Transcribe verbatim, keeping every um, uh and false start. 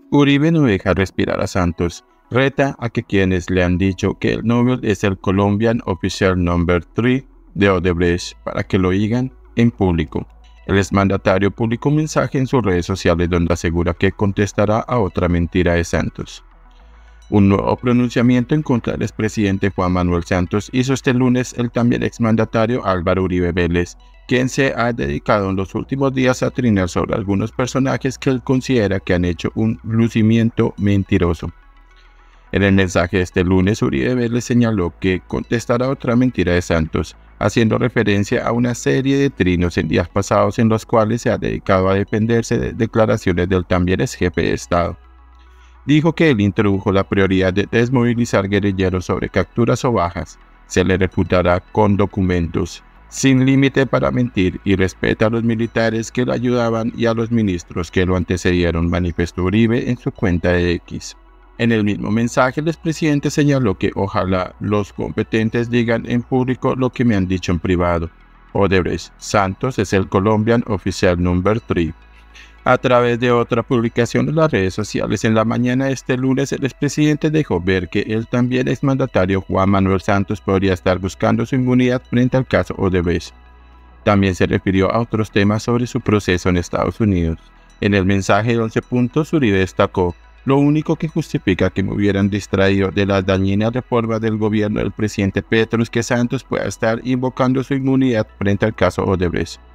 Uribe no deja respirar a Santos. Reta a que quienes le han dicho que el Nobel es el Colombian Official Number tres de Odebrecht para que lo digan en público. El exmandatario publicó un mensaje en sus redes sociales donde asegura que contestará a otra mentira de Santos. Un nuevo pronunciamiento en contra del expresidente Juan Manuel Santos hizo este lunes el también exmandatario Álvaro Uribe Vélez, quien se ha dedicado en los últimos días a trinar sobre algunos personajes que él considera que han hecho un lucimiento mentiroso. En el mensaje de este lunes, Uribe Vélez señaló que contestará otra mentira de Santos, haciendo referencia a una serie de trinos en días pasados en los cuales se ha dedicado a defenderse de declaraciones del también ex jefe de Estado. Dijo que él introdujo la prioridad de desmovilizar guerrilleros sobre capturas o bajas. Se le refutará con documentos, sin límite para mentir, y respeta a los militares que lo ayudaban y a los ministros que lo antecedieron, manifestó Uribe en su cuenta de X. En el mismo mensaje, el expresidente señaló que ojalá los competentes digan en público lo que me han dicho en privado. Odebrecht, Santos es el Colombian Official Number tres. A través de otra publicación en las redes sociales en la mañana de este lunes, el expresidente dejó ver que el también exmandatario Juan Manuel Santos podría estar buscando su inmunidad frente al caso Odebrecht. También se refirió a otros temas sobre su proceso en Estados Unidos. En el mensaje de once puntos, Uribe destacó: lo único que justifica que me hubieran distraído de las dañinas reformas del gobierno del presidente Petro es que Santos pueda estar invocando su inmunidad frente al caso Odebrecht.